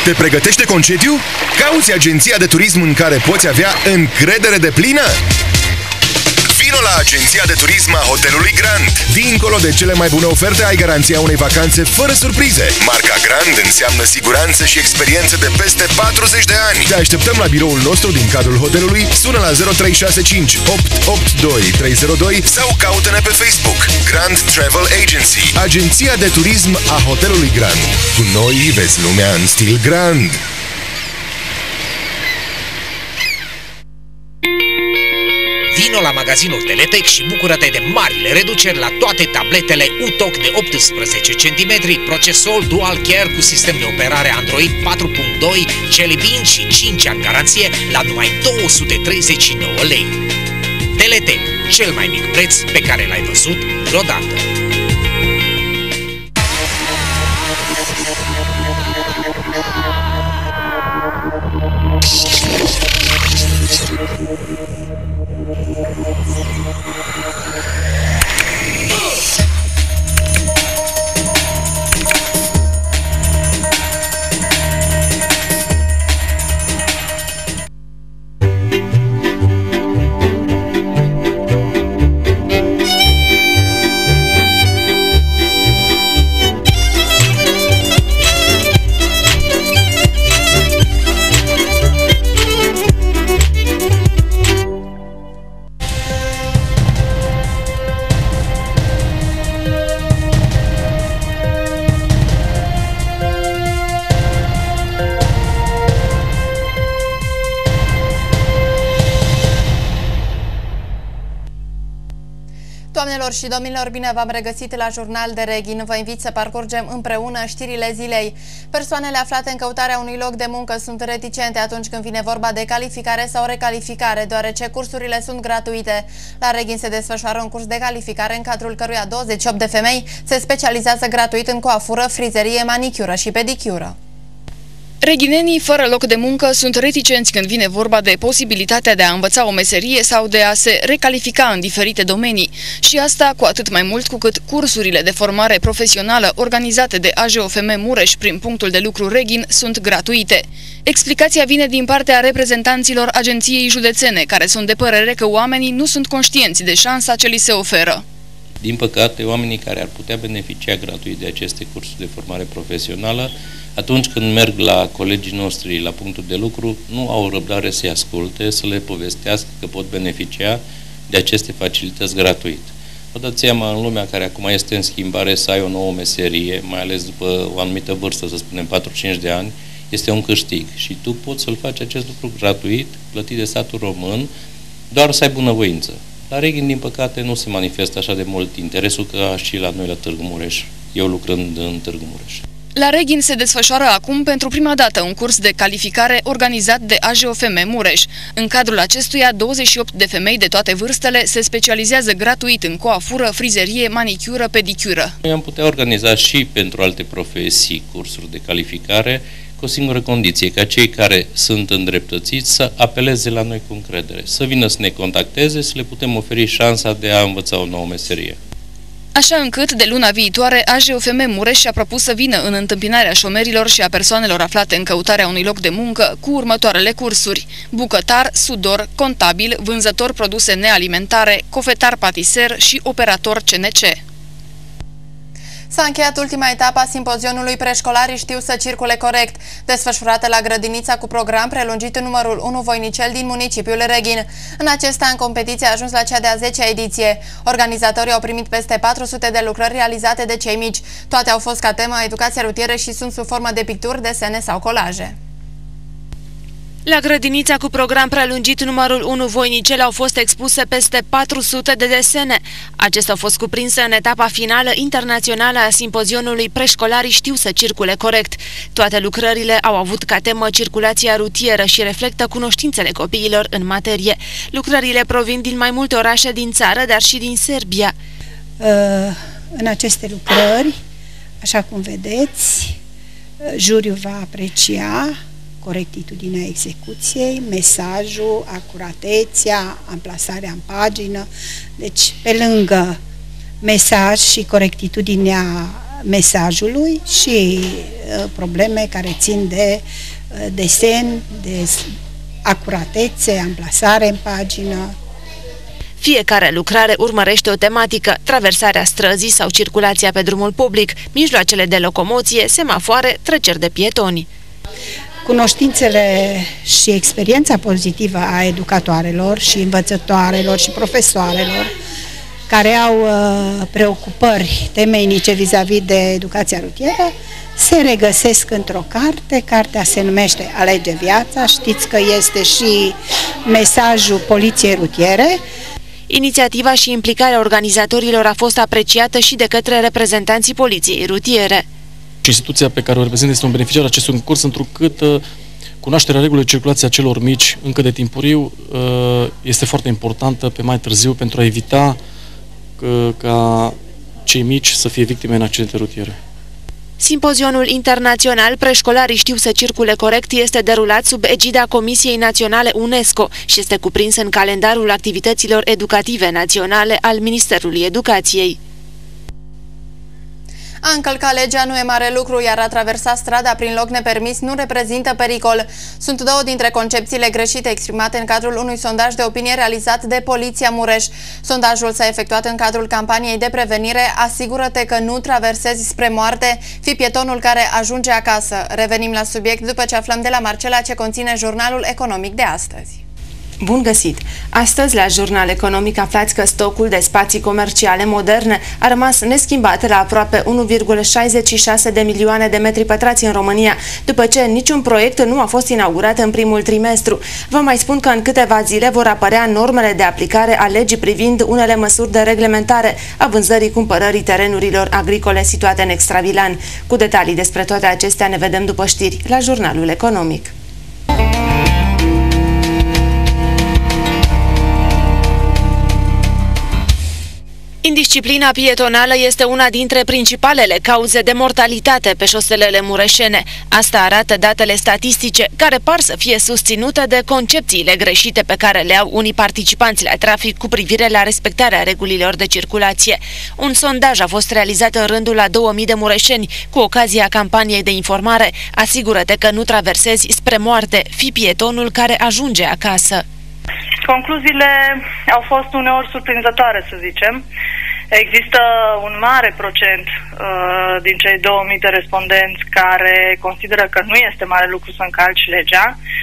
Te pregătești de concediu? Cauți agenția de turism în care poți avea încredere deplină? Vino la agenția de turism a Hotelului Grand. Dincolo de cele mai bune oferte, ai garanția unei vacanțe fără surprize. Marca Grand înseamnă siguranță și experiență de peste 40 de ani. Te așteptăm la biroul nostru din cadrul hotelului. Sună la 0365 882 302 sau caută-ne pe Facebook. Grand Travel Agency, agenția de turism a Hotelului Grand. Cu noi vezi lumea în stil grand. Vino la magazinul Teletec și bucură-te de marile reduceri la toate tabletele UTOC de 18 cm, procesor Dual Care cu sistem de operare Android 4.2, Jelly Bean și 5 ani garanție la numai 239 lei. Teletec, cel mai mic preț pe care l-ai văzut vreodată. Doamnelor și domnilor, bine v-am regăsit la Jurnal de Reghin. Vă invit să parcurgem împreună știrile zilei. Persoanele aflate în căutarea unui loc de muncă sunt reticente atunci când vine vorba de calificare sau recalificare, deoarece cursurile sunt gratuite. La Reghin se desfășoară un curs de calificare în cadrul căruia 28 de femei se specializează gratuit în coafură, frizerie, manicură și pedicură. Reghinenii fără loc de muncă sunt reticenți când vine vorba de posibilitatea de a învăța o meserie sau de a se recalifica în diferite domenii. Și asta cu atât mai mult cu cât cursurile de formare profesională organizate de AJOFM Mureș prin punctul de lucru Reghin sunt gratuite. Explicația vine din partea reprezentanților agenției județene, care sunt de părere că oamenii nu sunt conștienți de șansa ce li se oferă. Din păcate, oamenii care ar putea beneficia gratuit de aceste cursuri de formare profesională, atunci când merg la colegii noștri la punctul de lucru, nu au răbdare să-i asculte, să le povestească că pot beneficia de aceste facilități gratuit. Vă dați seama, în lumea care acum este în schimbare, să ai o nouă meserie, mai ales după o anumită vârstă, să spunem 45 de ani, este un câștig. Și tu poți să-l faci acest lucru gratuit, plătit de statul român, doar să ai bunăvoință. La Reghin, din păcate, nu se manifestă așa de mult interesul ca și la noi la Târgu Mureș, eu lucrând în Târgu Mureș. La Reghin se desfășoară acum pentru prima dată un curs de calificare organizat de AJOFM Mureș. În cadrul acestuia, 28 de femei de toate vârstele se specializează gratuit în coafură, frizerie, manicură, pedicură. Noi am putea organiza și pentru alte profesii cursuri de calificare, cu o singură condiție, ca cei care sunt îndreptățiți să apeleze la noi cu încredere, să vină să ne contacteze, să le putem oferi șansa de a învăța o nouă meserie. Așa încât, de luna viitoare, AJOFM Mureș și-a propus să vină în întâmpinarea șomerilor și a persoanelor aflate în căutarea unui loc de muncă cu următoarele cursuri: bucătar, sudor, contabil, vânzător produse nealimentare, cofetar patiser și operator CNC. S-a încheiat ultima etapă a simpozionului Preșcolarii știu să circule corect, desfășurată la grădinița cu program prelungit în numărul 1 Voinicel din municipiul Reghin. În acest an, competiția a ajuns la cea de-a 10-a ediție. Organizatorii au primit peste 400 de lucrări realizate de cei mici. Toate au fost ca temă educația rutieră și sunt sub formă de picturi, desene sau colaje. La grădinița cu program prelungit numărul 1 Voinicel au fost expuse peste 400 de desene. Acestea au fost cuprinse în etapa finală internațională a simpozionului Preșcolarii știu să circule corect. Toate lucrările au avut ca temă circulația rutieră și reflectă cunoștințele copiilor în materie. Lucrările provin din mai multe orașe din țară, dar și din Serbia. În aceste lucrări, așa cum vedeți, juriul va aprecia corectitudinea execuției, mesajul, acuratețea, amplasarea în pagină. Deci, pe lângă mesaj și corectitudinea mesajului și probleme care țin de desen, de acuratețe, amplasare în pagină. Fiecare lucrare urmărește o tematică, traversarea străzii sau circulația pe drumul public, mijloacele de locomoție, semafoare, treceri de pietoni. Cunoștințele și experiența pozitivă a educatoarelor și învățătoarelor și profesoarelor care au preocupări temeinice vis-a-vis de educația rutieră se regăsesc într-o carte. Cartea se numește Alege viața, știți că este și mesajul poliției rutiere. Inițiativa și implicarea organizatorilor a fost apreciată și de către reprezentanții poliției rutiere. Instituția pe care o reprezintă este un beneficiar acestui concurs, întrucât cunoașterea regulilor de circulație a celor mici încă de timpuriu este foarte importantă pe mai târziu pentru a evita ca cei mici să fie victime în accidente rutiere. Simpozionul internațional Preșcolarii știu să circule corect este derulat sub egida Comisiei Naționale UNESCO și este cuprins în calendarul activităților educative naționale al Ministerului Educației. A încălca legea nu e mare lucru, iar a traversa strada prin loc nepermis nu reprezintă pericol. Sunt două dintre concepțiile greșite exprimate în cadrul unui sondaj de opinie realizat de Poliția Mureș. Sondajul s-a efectuat în cadrul campaniei de prevenire Asigură-te că nu traversezi spre moarte, fii pietonul care ajunge acasă. Revenim la subiect după ce aflăm de la Marcela ce conține jurnalul economic de astăzi. Bun găsit! Astăzi, la Jurnal Economic, aflați că stocul de spații comerciale moderne a rămas neschimbat la aproape 1,66 de milioane de metri pătrați în România, după ce niciun proiect nu a fost inaugurat în primul trimestru. Vă mai spun că în câteva zile vor apărea normele de aplicare a legii privind unele măsuri de reglementare a vânzării cumpărării terenurilor agricole situate în extravilan. Cu detalii despre toate acestea ne vedem după știri la Jurnalul Economic. Indisciplina pietonală este una dintre principalele cauze de mortalitate pe șoselele mureșene. Asta arată datele statistice, care par să fie susținute de concepțiile greșite pe care le au unii participanți la trafic cu privire la respectarea regulilor de circulație. Un sondaj a fost realizat în rândul a 2000 de mureșeni cu ocazia campaniei de informare Asigură-te că nu traversezi spre moarte, fii pietonul care ajunge acasă. Concluziile au fost uneori surprinzătoare, să zicem. Există un mare procent din cei 2000 de respondenți care consideră că nu este mare lucru să încalci legea.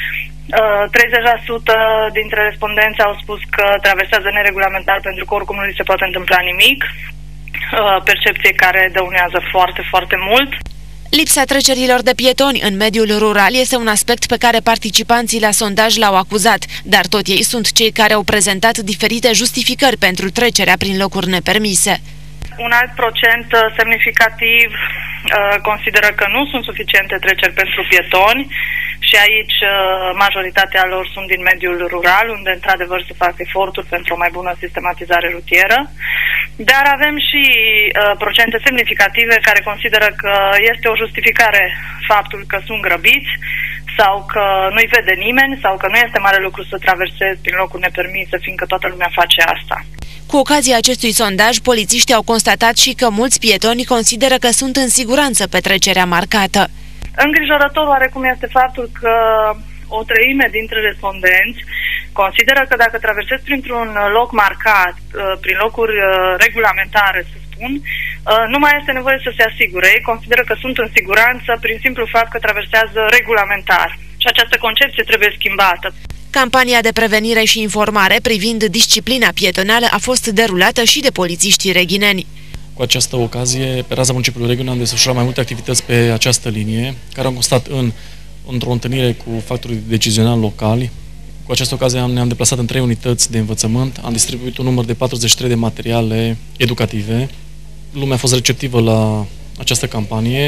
30% dintre respondenți au spus că traversează neregulamentar pentru că oricum nu li se poate întâmpla nimic. Percepție care dăunează foarte, foarte mult. Lipsa trecerilor de pietoni în mediul rural este un aspect pe care participanții la sondaj l-au acuzat, dar tot ei sunt cei care au prezentat diferite justificări pentru trecerea prin locuri nepermise. Un alt procent semnificativ consideră că nu sunt suficiente treceri pentru pietoni și aici majoritatea lor sunt din mediul rural, unde într-adevăr se fac eforturi pentru o mai bună sistematizare rutieră, dar avem și procente semnificative care consideră că este o justificare faptul că sunt grăbiți sau că nu-i vede nimeni sau că nu este mare lucru să traversezi prin locuri nepermise, fiindcă toată lumea face asta. Cu ocazia acestui sondaj, polițiștii au constatat și că mulți pietoni consideră că sunt în siguranță pe trecerea marcată. Îngrijorător oarecum este faptul că o treime dintre respondenți consideră că dacă traversezi printr-un loc marcat, prin locuri regulamentare, să spun, nu mai este nevoie să se asigure. Ei consideră că sunt în siguranță prin simplu fapt că traversează regulamentar. Și această concepție trebuie schimbată. Campania de prevenire și informare privind disciplina pietonală a fost derulată și de polițiștii reghineni. Cu această ocazie, pe raza municipiului Reghin am desfășurat mai multe activități pe această linie, care au constat într-o întâlnire cu factorii decizionali locali. Cu această ocazie ne-am deplasat în 3 unități de învățământ, am distribuit un număr de 43 de materiale educative. Lumea a fost receptivă la această campanie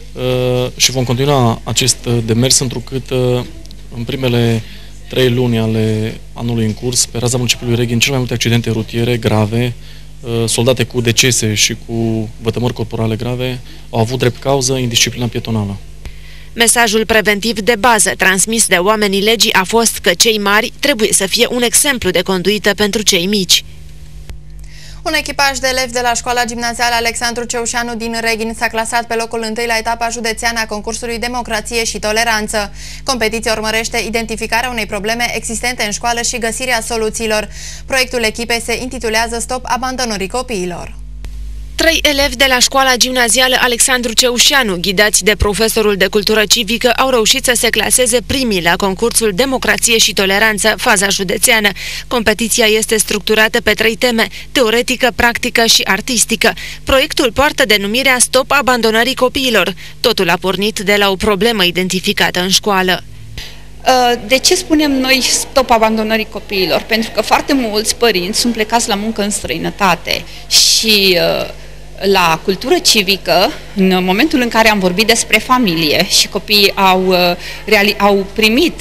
și vom continua acest demers, întrucât în primele 3 luni ale anului în curs, pe raza municipiului Reghin, cele mai multe accidente rutiere grave, soldate cu decese și cu vătămări corporale grave, au avut drept cauză indisciplina pietonală. Mesajul preventiv de bază transmis de oamenii legii a fost că cei mari trebuie să fie un exemplu de conduită pentru cei mici. Un echipaj de elevi de la școala gimnazială Alexandru Ceușanu din Reghin s-a clasat pe locul 1 la etapa județeană a concursului Democrație și Toleranță. Competiția urmărește identificarea unei probleme existente în școală și găsirea soluțiilor. Proiectul echipei se intitulează Stop abandonării copiilor. 3 elevi de la școala gimnazială Alexandru Ceușanu, ghidați de profesorul de cultură civică, au reușit să se claseze primii la concursul Democrație și Toleranță, faza județeană. Competiția este structurată pe 3 teme: teoretică, practică și artistică. Proiectul poartă denumirea Stop abandonării copiilor. Totul a pornit de la o problemă identificată în școală. De ce spunem noi stop abandonării copiilor? Pentru că foarte mulți părinți sunt plecați la muncă în străinătate și la cultură civică, în momentul în care am vorbit despre familie și copiii au primit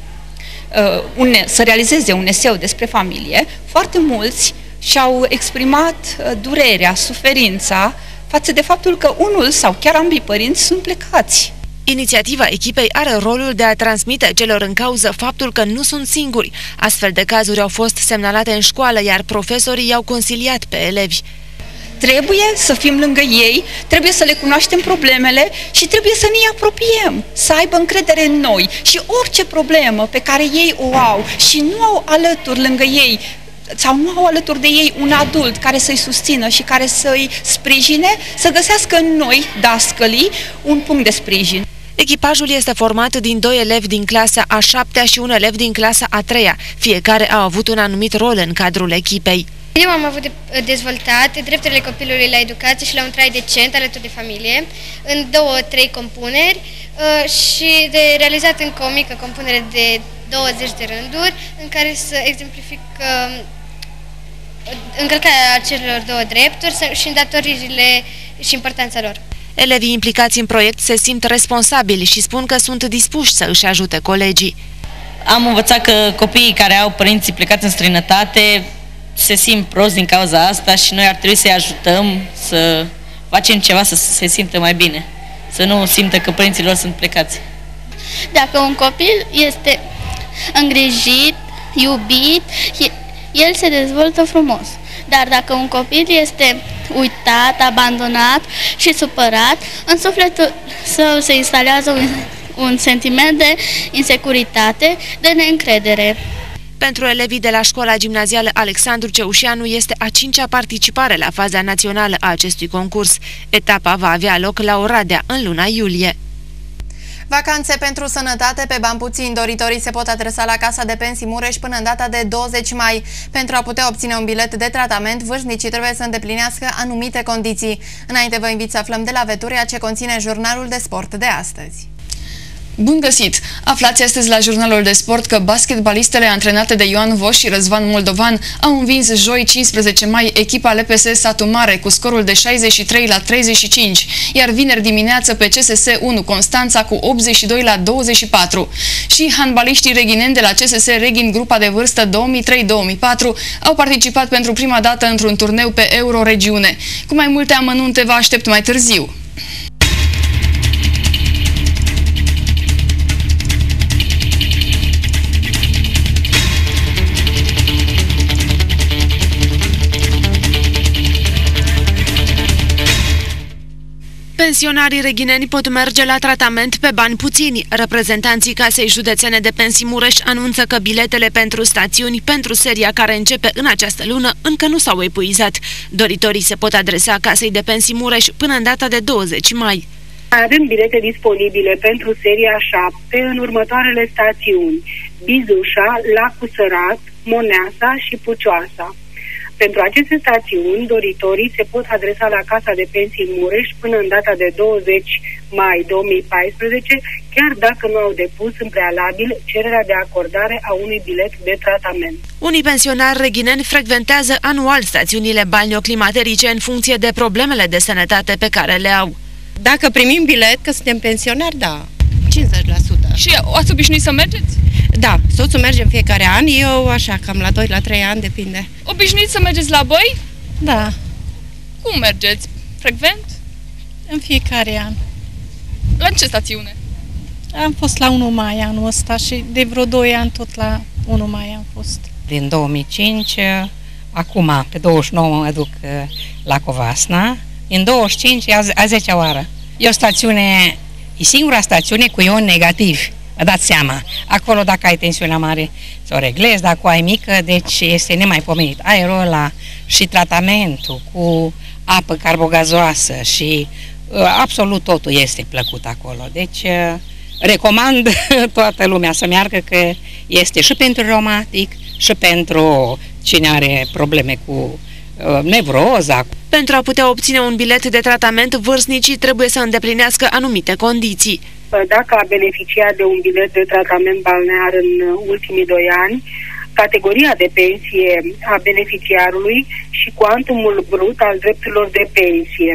să realizeze un eseu despre familie, foarte mulți și-au exprimat durerea, suferința față de faptul că unul sau chiar ambii părinți sunt plecați. Inițiativa echipei are rolul de a transmite celor în cauză faptul că nu sunt singuri. Astfel de cazuri au fost semnalate în școală, iar profesorii i-au consiliat pe elevi. Trebuie să fim lângă ei, trebuie să le cunoaștem problemele și trebuie să ne apropiem, să aibă încredere în noi. Și orice problemă pe care ei o au și nu au alături lângă ei, sau nu au alături de ei un adult care să-i susțină și care să-i sprijine, să găsească în noi, dascălii, un punct de sprijin. Echipajul este format din 2 elevi din clasa a 7-a și un elev din clasa a 3-a. Fiecare a avut un anumit rol în cadrul echipei. Eu am avut dezvoltat drepturile copilului la educație și la un trai decent alături de familie, în 2-3 compuneri și de realizat încă o mică compunere de 20 de rânduri în care să exemplific încălcarea celor 2 drepturi și îndatoririle și importanța lor. Elevii implicați în proiect se simt responsabili și spun că sunt dispuși să își ajute colegii. Am învățat că copiii care au părinții plecați în străinătate se simt prost din cauza asta și noi ar trebui să-i ajutăm să facem ceva să se simtă mai bine, să nu simtă că părinții lor sunt plecați. Dacă un copil este îngrijit, iubit, el se dezvoltă frumos. Dar dacă un copil este uitat, abandonat și supărat, în sufletul său se instalează un sentiment de insecuritate, de neîncredere. Pentru elevii de la școala gimnazială Alexandru Ceușanu este a 5-a participare la faza națională a acestui concurs. Etapa va avea loc la Oradea în luna iulie. Vacanțe pentru sănătate pe bani puțini. Doritorii se pot adresa la Casa de Pensii Mureș până în data de 20 mai. Pentru a putea obține un bilet de tratament, vârstnicii trebuie să îndeplinească anumite condiții. Înainte vă invit să aflăm de la Veturia ce conține jurnalul de sport de astăzi. Bun găsit! Aflați astăzi la jurnalul de sport că basketbalistele antrenate de Ioan Voș și Răzvan Moldovan au învins joi 15 mai echipa LPS Satu Mare cu scorul de 63-35, iar vineri dimineață pe CSS 1 Constanța cu 82-24. Și handbaliștii reghineni de la CSS Reghin, grupa de vârstă 2003-2004, au participat pentru prima dată într-un turneu pe Euroregiune. Cu mai multe amănunte vă aștept mai târziu. Pensionarii reghineni pot merge la tratament pe bani puțini. Reprezentanții Casei Județene de Pensii Mureș anunță că biletele pentru stațiuni pentru seria care începe în această lună încă nu s-au epuizat. Doritorii se pot adresa Casei de Pensii Mureș până în data de 20 mai. Avem bilete disponibile pentru seria 7 în următoarele stațiuni: Bizușa, Lacul Sărat, Moneasa și Pucioasa. Pentru aceste stațiuni, doritorii se pot adresa la Casa de Pensii Mureș până în data de 20 mai 2014, chiar dacă nu au depus în prealabil cererea de acordare a unui bilet de tratament. Unii pensionari reghineni frecventează anual stațiunile balneoclimaterice în funcție de problemele de sănătate pe care le au. Dacă primim bilet, că suntem pensionari, da, 50%. Și ați obișnuit să mergeți? Da, soțul merge în fiecare an, eu așa, cam la 2-3 ani, depinde. Obișnuiți să mergeți la băi? Da. Cum mergeți? Frecvent? În fiecare an. La ce stațiune? Am fost la 1 mai anul ăsta și de vreo 2 ani tot la 1 mai am fost. Din 2005 acum, pe 29, mă duc la Covasna, în 25, a 10-a oară. E o stațiune, e singura stațiune cu ion negativ, vă dați seama. Acolo, dacă ai tensiunea mare, ți-o reglezi, dacă ai mică, deci este nemaipomenit. Aerul ăla și tratamentul cu apă carbogazoasă și absolut totul este plăcut acolo. Deci, recomand toată lumea să meargă, că este și pentru reumatic și pentru cine are probleme cu nevroza. Pentru a putea obține un bilet de tratament, vârstnicii trebuie să îndeplinească anumite condiții. Dacă a beneficiat de un bilet de tratament balnear în ultimii 2 ani, categoria de pensie a beneficiarului și cuantumul brut al drepturilor de pensie.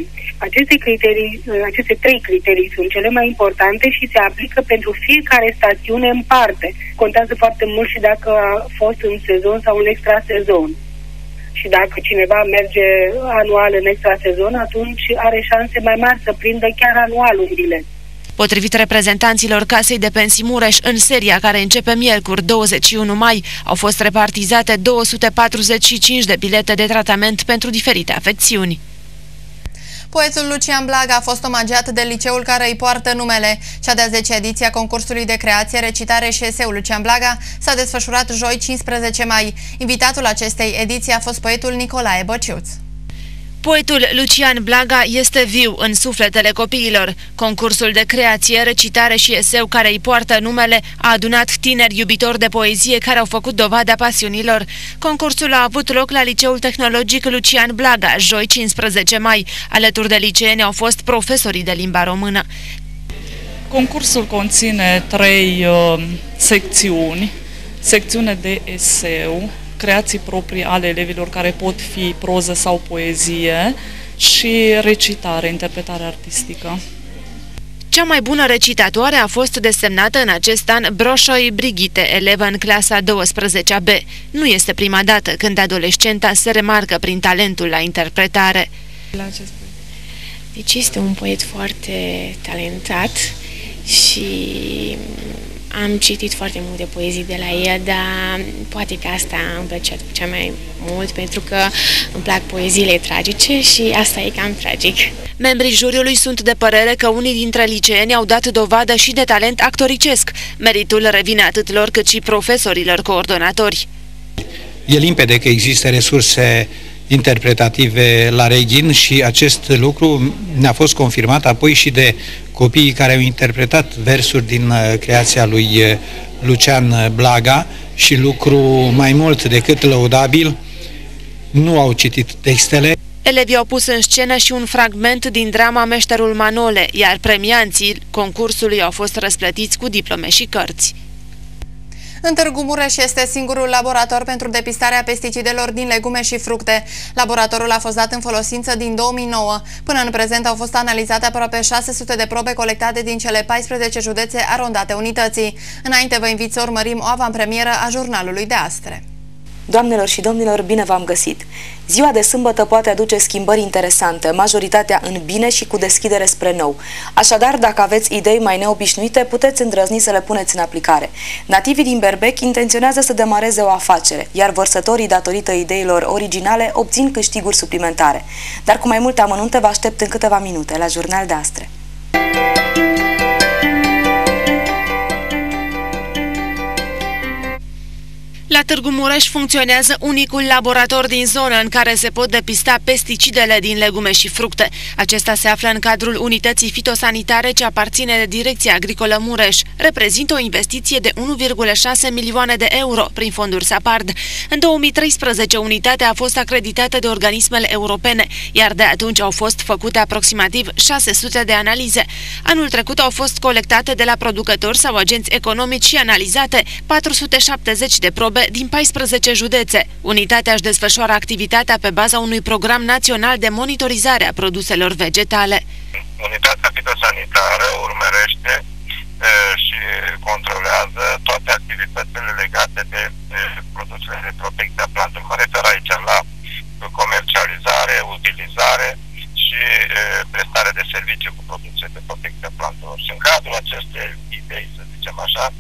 Aceste 3 criterii sunt cele mai importante și se aplică pentru fiecare stațiune în parte. Contează foarte mult și dacă a fost în sezon sau în extrasezon. Și dacă cineva merge anual în extrasezon, atunci are șanse mai mari să prindă chiar anual un bilet. Potrivit reprezentanților Casei de Pensii Mureș, în seria care începe miercuri 21 mai, au fost repartizate 245 de bilete de tratament pentru diferite afecțiuni. Poetul Lucian Blaga a fost omagiat de liceul care îi poartă numele. Cea de-a 10-a ediție a concursului de creație, recitare și eseu Lucian Blaga s-a desfășurat joi 15 mai. Invitatul acestei ediții a fost poetul Nicolae Băciuț. Poetul Lucian Blaga este viu în sufletele copiilor. Concursul de creație, recitare și eseu care îi poartă numele a adunat tineri iubitori de poezie care au făcut dovada pasiunilor. Concursul a avut loc la Liceul Tehnologic Lucian Blaga, joi 15 mai. Alături de liceeni au fost profesorii de limba română. Concursul conține 3 secțiuni. Secțiune de eseu, creații proprii ale elevilor care pot fi proză sau poezie și recitare, interpretare artistică. Cea mai bună recitatoare a fost desemnată în acest an Broșoi Brigitte, elevă în clasa 12-a B. Nu este prima dată când adolescenta se remarcă prin talentul la interpretare. Deci este un poet foarte talentat și am citit foarte multe poezii de la el, dar poate că asta îmi plăcea cea mai mult, pentru că îmi plac poeziile tragice și asta e cam tragic. Membrii juriului sunt de părere că unii dintre liceeni au dat dovadă și de talent actoricesc. Meritul revine atât lor cât și profesorilor coordonatori. E limpede că există resurse interpretative la Reghin și acest lucru ne-a fost confirmat apoi și de copiii care au interpretat versuri din creația lui Lucian Blaga și lucru mai mult decât lăudabil, nu au citit textele. Elevii au pus în scenă și un fragment din drama Meșterul Manole, iar premianții concursului au fost răsplătiți cu diplome și cărți. În Târgu Mureș este singurul laborator pentru depistarea pesticidelor din legume și fructe. Laboratorul a fost dat în folosință din 2009. Până în prezent au fost analizate aproape 600 de probe colectate din cele 14 județe arondate unității. Înainte vă invit să urmărim o avantpremieră a jurnalului de Astre. Doamnelor și domnilor, bine v-am găsit! Ziua de sâmbătă poate aduce schimbări interesante, majoritatea în bine și cu deschidere spre nou. Așadar, dacă aveți idei mai neobișnuite, puteți îndrăzni să le puneți în aplicare. Nativii din Berbec intenționează să demareze o afacere, iar vărsătorii, datorită ideilor originale, obțin câștiguri suplimentare. Dar cu mai multe amănunte vă aștept în câteva minute la Jurnal de Astre. La Târgu Mureș funcționează unicul laborator din zonă în care se pot depista pesticidele din legume și fructe. Acesta se află în cadrul unității fitosanitare ce aparține Direcția Agricolă Mureș. Reprezintă o investiție de 1,6 milioane de euro prin fonduri SAPARD. În 2013 unitatea a fost acreditată de organismele europene, iar de atunci au fost făcute aproximativ 600 de analize. Anul trecut au fost colectate de la producători sau agenți economici și analizate 470 de probe din 14 județe. Unitatea își desfășoară activitatea pe baza unui program național de monitorizare a produselor vegetale. Unitatea fitosanitară urmărește și controlează toate activitățile legate de produsele de protecție a plantelor. Mă refer aici la comercializare, utilizare și prestare de servicii cu produse de protecție a plantelor. Și în cadrul acestei idei, să zicem așa,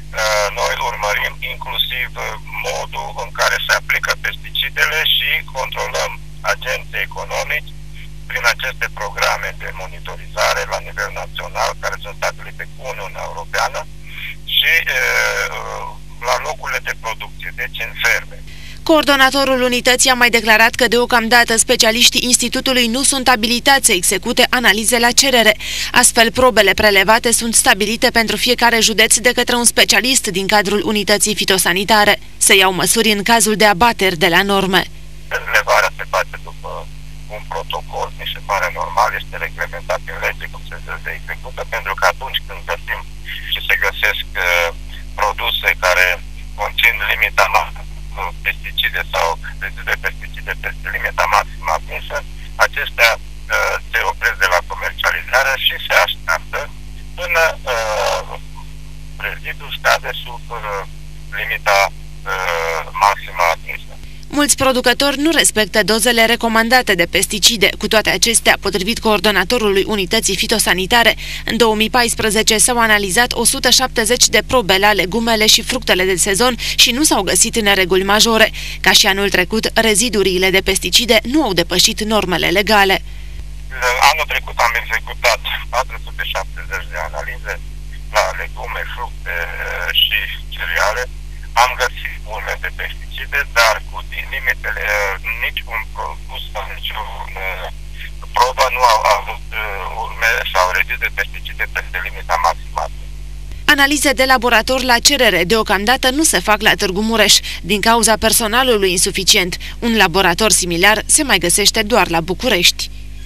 noi urmărim inclusiv modul în care se aplică pesticidele și controlăm agenții economici prin aceste programe de monitorizare la nivel național, care sunt stabilite cu Uniunea Europeană și la locurile de producție, deci în ferme. Coordonatorul unității a mai declarat că deocamdată specialiștii institutului nu sunt abilitați să execute analize la cerere. Astfel, probele prelevate sunt stabilite pentru fiecare județ de către un specialist din cadrul unității fitosanitare. Se iau măsuri în cazul de abateri de la norme. Prelevarea se face după un protocol, mi se pare normal, este reglementat în lege cum se execută, pentru că atunci când găsim și se găsesc produse care conțin limita maximă, pesticide sau rezidue de pesticide peste limita maximă admisă, acestea se opresc de la comercializare și se așteaptă până rezidul scade sub limita maximă admisă. Mulți producători nu respectă dozele recomandate de pesticide. Cu toate acestea, potrivit coordonatorului unității fitosanitare, în 2014 s-au analizat 170 de probe la legumele și fructele de sezon și nu s-au găsit nereguli majore. Ca și anul trecut, rezidurile de pesticide nu au depășit normele legale. Anul trecut am executat 470 de analize la legume, fructe și cereale. Am găsit urme de pesticide, dar cu limitele, niciun produs sau niciun probă nu au avut urme sau rezidue de pesticide peste limita maximă. Analize de laborator la cerere deocamdată nu se fac la Târgu Mureș, din cauza personalului insuficient. Un laborator similar se mai găsește doar la București.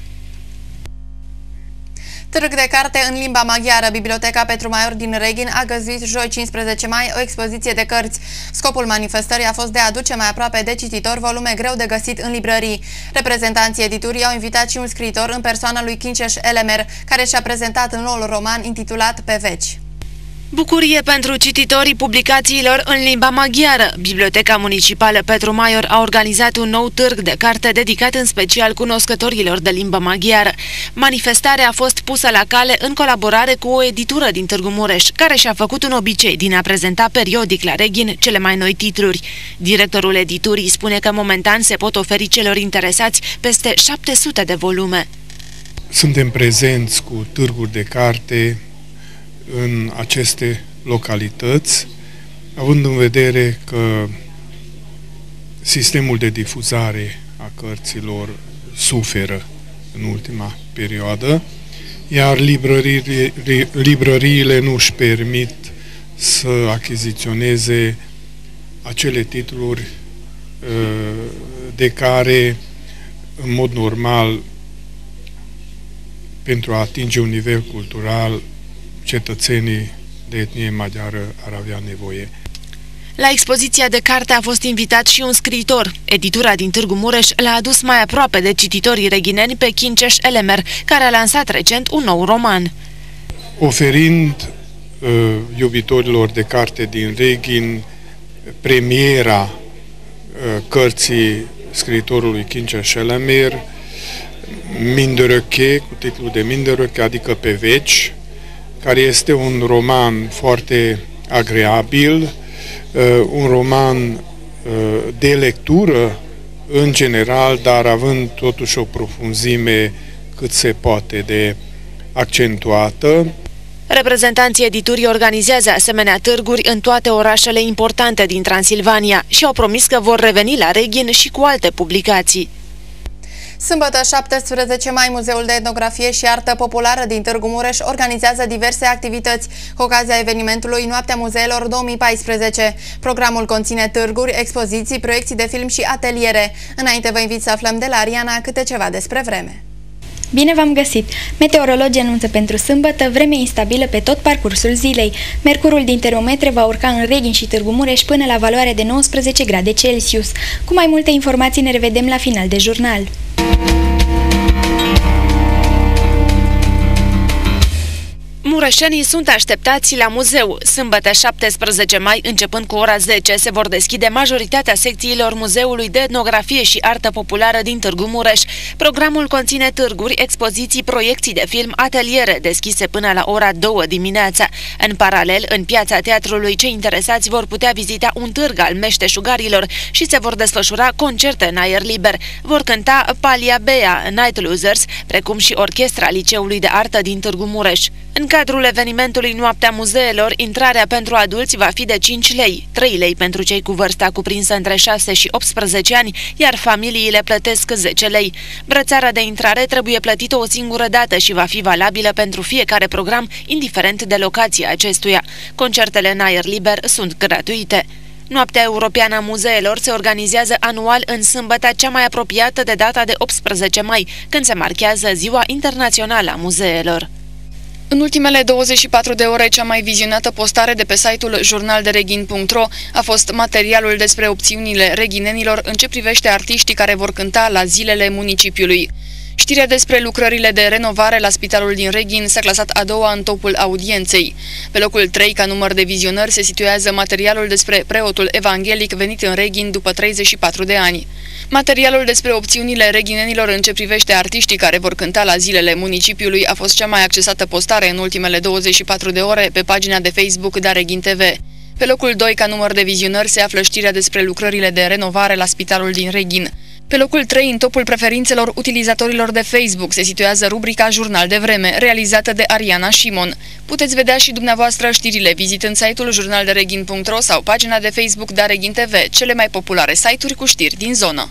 Târg de carte în limba maghiară. Biblioteca Petru Maior din Reghin a găzduit joi 15 mai o expoziție de cărți. Scopul manifestării a fost de a aduce mai aproape de cititori volume greu de găsit în librării. Reprezentanții editurii au invitat și un scriitor în persoana lui Kinceș Elemer, care și-a prezentat în noul roman intitulat Pe veci. Bucurie pentru cititorii publicațiilor în limba maghiară. Biblioteca Municipală Petru Maior a organizat un nou târg de carte dedicat în special cunoscătorilor de limba maghiară. Manifestarea a fost pusă la cale în colaborare cu o editură din Târgu Mureș, care și-a făcut un obicei din a prezenta periodic la Reghin cele mai noi titluri. Directorul editurii spune că momentan se pot oferi celor interesați peste 700 de volume. Suntem prezenți cu târguri de carte în aceste localități, având în vedere că sistemul de difuzare a cărților suferă în ultima perioadă, iar librăriile nu își permit să achiziționeze acele titluri de care, în mod normal, pentru a atinge un nivel cultural, cetățenii de etnie maghiară ar avea nevoie. La expoziția de carte a fost invitat și un scriitor. Editura din Târgu Mureș l-a adus mai aproape de cititorii reghineni pe Kinceș Elemer, care a lansat recent un nou roman. Oferind iubitorilor de carte din Reghin premiera cărții scriitorului Kinceș Elemer, Mindöröke, cu titlul de Mindöröke, adică Pe veci, care este un roman foarte agreabil, un roman de lectură în general, dar având totuși o profunzime cât se poate de accentuată. Reprezentanții editurii organizează asemenea târguri în toate orașele importante din Transilvania și au promis că vor reveni la Reghin și cu alte publicații. Sâmbătă 17 mai, Muzeul de Etnografie și Artă Populară din Târgu Mureș organizează diverse activități cu ocazia evenimentului Noaptea Muzeelor 2014. Programul conține târguri, expoziții, proiecții de film și ateliere. Înainte vă invit să aflăm de la Ariana câte ceva despre vreme. Bine v-am găsit! Meteorologii anunță pentru sâmbătă vreme instabilă pe tot parcursul zilei. Mercurul din termometre va urca în Reghin și Târgu Mureș până la valoarea de 19 grade Celsius. Cu mai multe informații ne revedem la final de jurnal. mureșenii sunt așteptați la muzeu. Sâmbătă 17 mai, începând cu ora 10, se vor deschide majoritatea secțiilor Muzeului de Etnografie și Artă Populară din Târgu Mureș. Programul conține târguri, expoziții, proiecții de film, ateliere deschise până la ora 2 dimineața. În paralel, în piața teatrului, cei interesați vor putea vizita un târg al meșteșugarilor și se vor desfășura concerte în aer liber. Vor cânta Palia Bea, Night Losers, precum și orchestra Liceului de Artă din Târgu Mureș. În cadrul evenimentului Noaptea Muzeelor, intrarea pentru adulți va fi de 5 lei, 3 lei pentru cei cu vârsta cuprinsă între 6 și 18 ani, iar familiile plătesc 10 lei. Brățara de intrare trebuie plătită o singură dată și va fi valabilă pentru fiecare program, indiferent de locația acestuia. Concertele în aer liber sunt gratuite. Noaptea Europeană a Muzeelor se organizează anual în sâmbătă cea mai apropiată de data de 18 mai, când se marchează Ziua Internațională a Muzeelor. În ultimele 24 de ore, cea mai vizionată postare de pe site-ul jurnaldereghin.ro a fost materialul despre opțiunile reghinenilor în ce privește artiștii care vor cânta la zilele municipiului. Știrea despre lucrările de renovare la spitalul din Reghin s-a clasat a doua în topul audienței. Pe locul 3, ca număr de vizionări, se situează materialul despre preotul evanghelic venit în Reghin după 34 de ani. Materialul despre opțiunile reghinenilor în ce privește artiștii care vor cânta la zilele municipiului a fost cea mai accesată postare în ultimele 24 de ore pe pagina de Facebook Da Reghin TV. Pe locul 2, ca număr de vizionări, se află știrea despre lucrările de renovare la spitalul din Reghin. Pe locul 3, în topul preferințelor utilizatorilor de Facebook, se situează rubrica Jurnal de Vreme, realizată de Ariana Șimon. Puteți vedea și dumneavoastră știrile vizitând site-ul jurnaldereghin.ro sau pagina de Facebook Da Reghin TV, cele mai populare site-uri cu știri din zonă.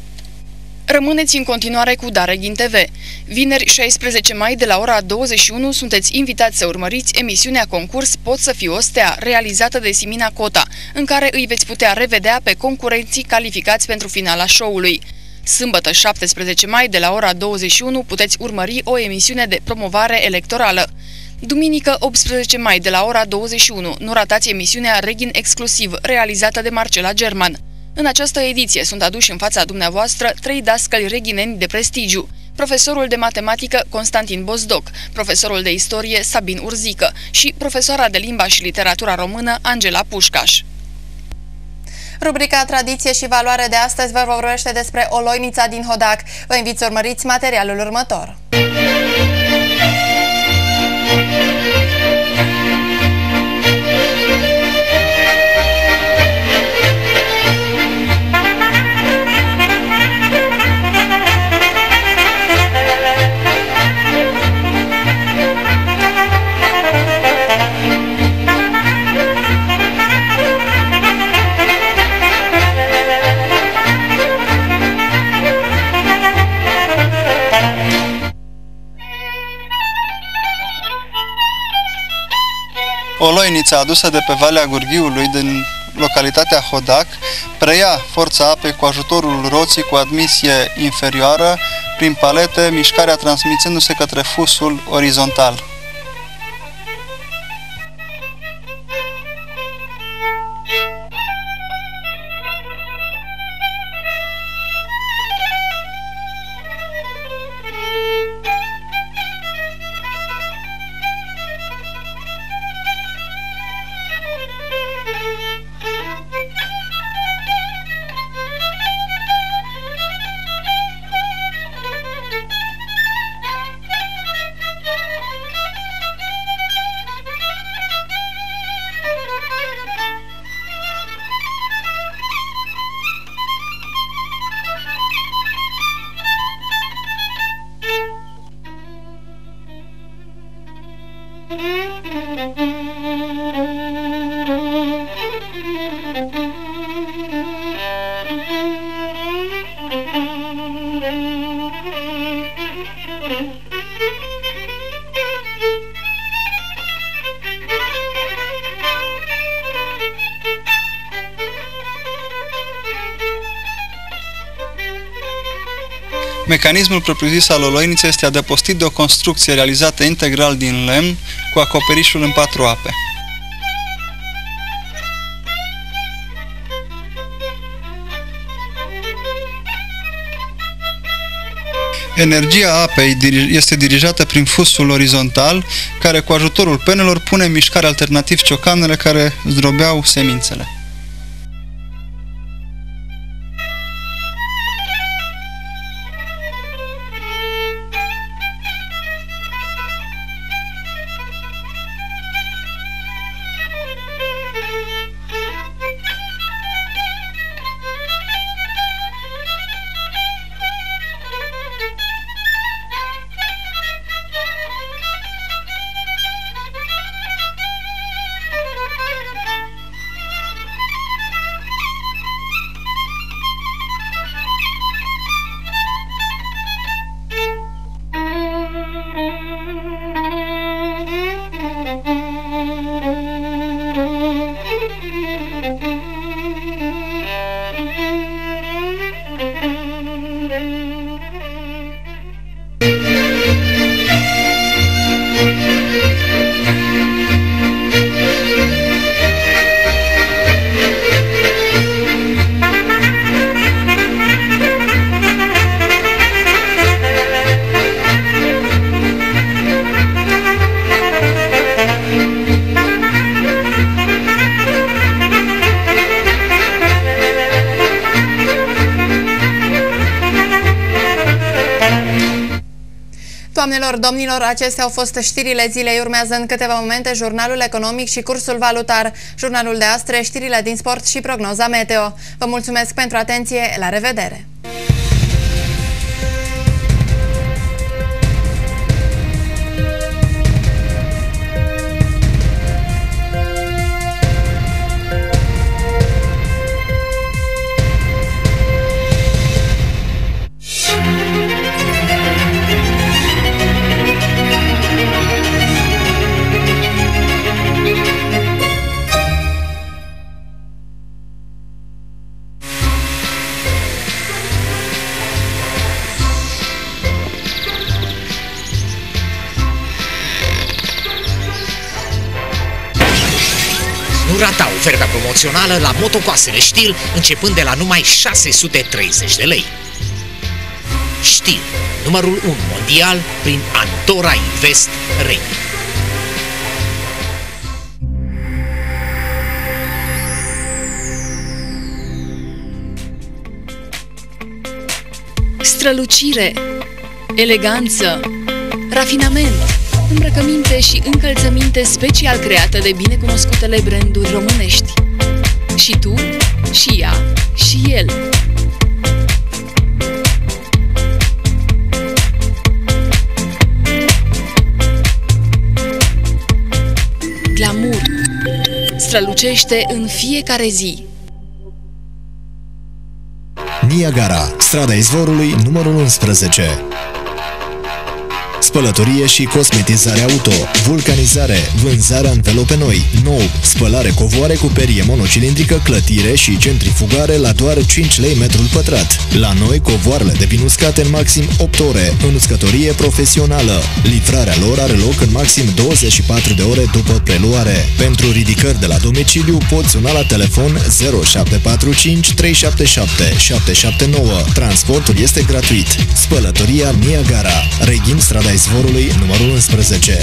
Rămâneți în continuare cu Da Reghin TV. Vineri 16 mai de la ora 21 sunteți invitați să urmăriți emisiunea concurs Pot să fiu o stea, realizată de Simina Cota, în care îi veți putea revedea pe concurenții calificați pentru finala show-ului. Sâmbătă 17 mai de la ora 21 puteți urmări o emisiune de promovare electorală. Duminică 18 mai de la ora 21 nu ratați emisiunea Reghin Exclusiv, realizată de Marcela German. În această ediție sunt aduși în fața dumneavoastră 3 dascăli reghineni de prestigiu: profesorul de matematică Constantin Bozdoc, profesorul de istorie Sabin Urzică și profesoara de limba și literatura română Angela Pușcaș. Rubrica Tradiție și Valoare de astăzi vă vorbește despre Oloinița din Hodac. Vă invit să urmăriți materialul următor. Oloinița adusă de pe Valea Gurghiului din localitatea Hodac preia forța apei cu ajutorul roții cu admisie inferioară prin palete, mișcarea transmițându-se către fusul orizontal. Mecanismul propriu-zis al Oloiniței este adăpostit de o construcție realizată integral din lemn cu acoperișul în 4 ape. Energia apei este dirijată prin fusul orizontal, care cu ajutorul penelor pune în mișcare alternativ ciocanele care zdrobeau semințele. Doamnelor, domnilor, acestea au fost știrile zilei. Urmează în câteva momente jurnalul economic și cursul valutar, jurnalul de astăzi, știrile din sport și prognoza meteo. Vă mulțumesc pentru atenție, la revedere! Nu rata oferta promoțională la motocoasele Stihl, începând de la numai 630 de lei. Stihl, numărul 1 mondial prin Antora Invest Reghin. Strălucire, eleganță, rafinament, îmbrăcăminte și încălțăminte special creată de binecunoscutele branduri românești. Și tu, și ea, și el. Glamour strălucește în fiecare zi. Niagara, strada Izvorului, numărul 11. Spălătorie și cosmetizare auto, vulcanizare, vânzare anvelope noi, nou, spălare covoare cu perie monocilindrică, clătire și centrifugare la doar 5 lei metrul pătrat. La noi, covoarele devin uscate în maxim 8 ore, în uscătorie profesională. Livrarea lor are loc în maxim 24 de ore după preluare. Pentru ridicări de la domiciliu poți suna la telefon 0745 377 779. Transportul este gratuit. Spălătoria Niagara, Reghin, strada Izvorului, numărul 11.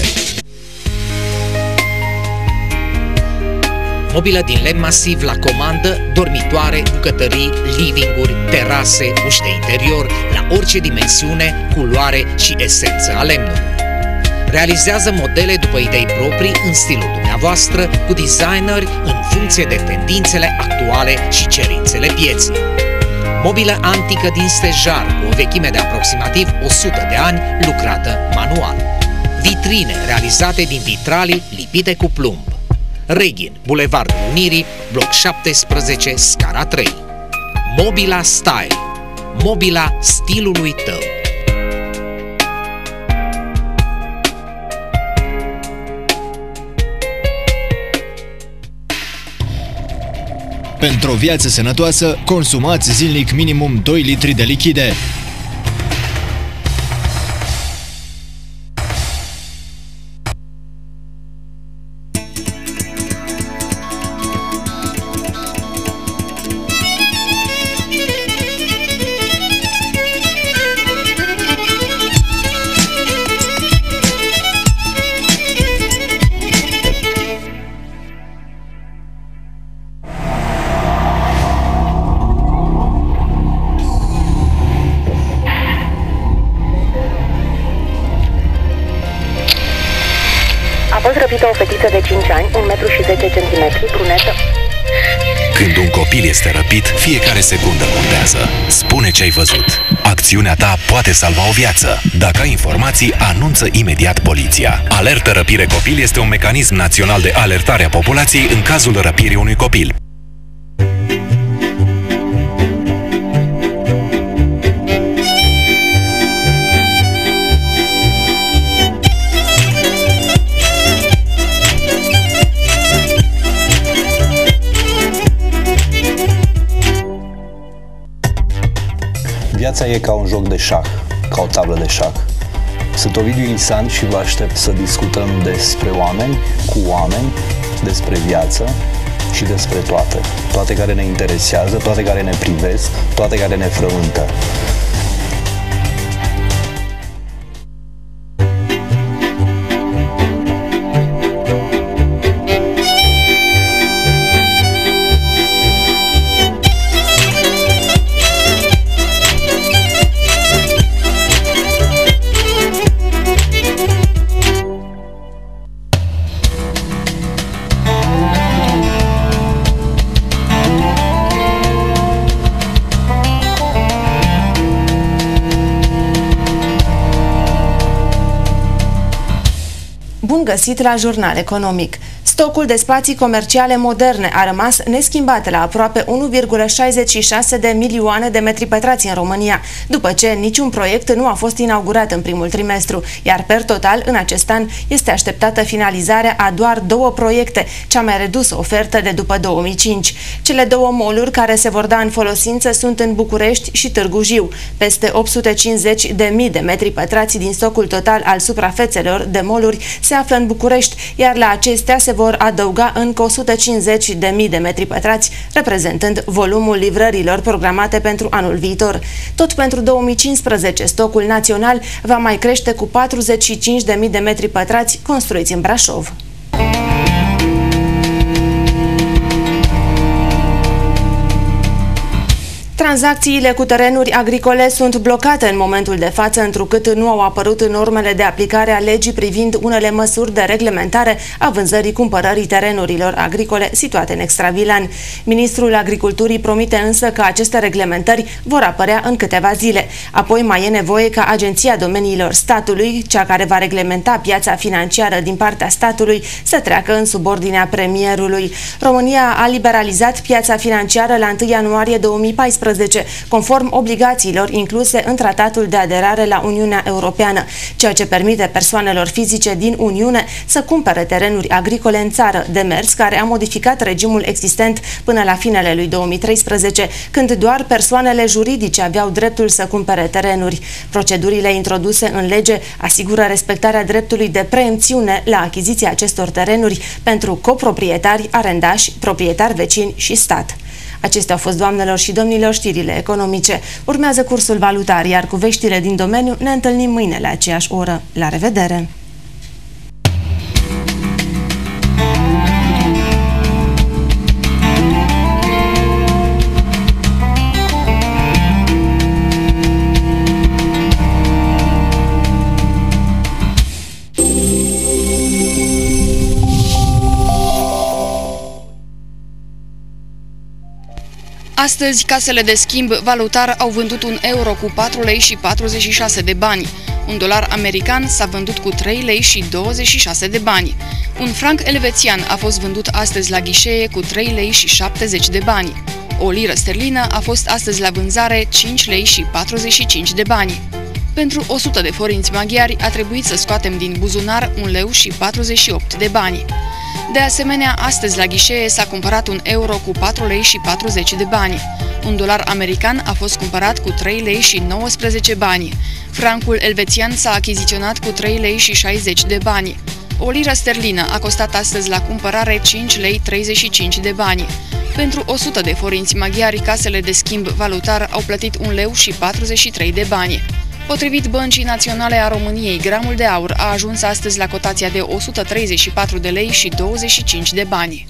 Mobilă din lemn masiv la comandă, dormitoare, bucătării, livinguri, terase, uși de interior, la orice dimensiune, culoare și esență a lemnului. Realizează modele după idei proprii în stilul dumneavoastră, cu designeri în funcție de tendințele actuale și cerințele pieții. Mobilă antică din stejar, cu o vechime de aproximativ 100 de ani, lucrată manual. Vitrine realizate din vitralii lipite cu plumb. Reghin, Bulevardul Unirii, bloc 17, scara 3. Mobila Style. Mobila stilului tău. Pentru o viață sănătoasă, consumați zilnic minimum 2 litri de lichide. 5 ani, 1 metru și 10 cm, brunetă. Când un copil este răpit, fiecare secundă contează. Spune ce ai văzut. Acțiunea ta poate salva o viață. Dacă ai informații, anunță imediat poliția. Alertă Răpire Copil este un mecanism național de alertare a populației în cazul răpirii unui copil. Viața e ca un joc de șah, ca o tablă de șah. Sunt Ovidiu Insan și vă aștept să discutăm despre oameni, cu oameni, despre viață și despre toate. Toate care ne interesează, toate care ne privesc, toate care ne frământă. Bun găsit la Jurnal Economic. Stocul de spații comerciale moderne a rămas neschimbat la aproape 1,66 de milioane de metri pătrați în România, după ce niciun proiect nu a fost inaugurat în primul trimestru, iar per total, în acest an, este așteptată finalizarea a doar 2 proiecte, cea mai redusă ofertă de după 2005. Cele 2 mall-uri care se vor da în folosință sunt în București și Târgu Jiu. Peste 850.000 de metri pătrați din stocul total al suprafețelor de mall-uri se află în București, iar la acestea se vor adăuga încă 150.000 de metri pătrați, reprezentând volumul livrărilor programate pentru anul viitor. Tot pentru 2015, stocul național va mai crește cu 45.000 de metri pătrați construiți în Brașov. Tranzacțiile cu terenuri agricole sunt blocate în momentul de față, întrucât nu au apărut normele de aplicare a legii privind unele măsuri de reglementare a vânzării cumpărării terenurilor agricole situate în extravilan. Ministrul Agriculturii promite însă că aceste reglementări vor apărea în câteva zile. Apoi mai e nevoie ca Agenția Domeniilor Statului, cea care va reglementa piața financiară din partea statului, să treacă în subordinea premierului. România a liberalizat piața financiară la 1 ianuarie 2014. Conform obligațiilor incluse în tratatul de aderare la Uniunea Europeană, ceea ce permite persoanelor fizice din Uniune să cumpere terenuri agricole în țară, demers care a modificat regimul existent până la finele lui 2013, când doar persoanele juridice aveau dreptul să cumpere terenuri. Procedurile introduse în lege asigură respectarea dreptului de preemțiune la achiziția acestor terenuri pentru coproprietari, arendași, proprietari vecini și stat. Acestea au fost, doamnelor și domnilor, știrile economice. Urmează cursul valutar, iar cu veștile din domeniu ne întâlnim mâine la aceeași oră. La revedere! Astăzi, casele de schimb valutar au vândut un euro cu 4 lei și 46 de bani. Un dolar american s-a vândut cu 3 lei și 26 de bani. Un franc elvețian a fost vândut astăzi la ghișee cu 3 lei și 70 de bani. O liră sterlină a fost astăzi la vânzare 5 lei și 45 de bani. Pentru 100 de forinți maghiari a trebuit să scoatem din buzunar 1 leu și 48 de bani. De asemenea, astăzi la ghișee s-a cumpărat un euro cu 4 lei și 40 de bani. Un dolar american a fost cumpărat cu 3 lei și 19 bani. Francul elvețian s-a achiziționat cu 3 lei și 60 de bani. O liră sterlină a costat astăzi la cumpărare 5 lei 35 de bani. Pentru 100 de forinți maghiari, casele de schimb valutar au plătit 1 leu și 43 de bani. Potrivit Băncii Naționale a României, gramul de aur a ajuns astăzi la cotația de 134 de lei și 25 de bani.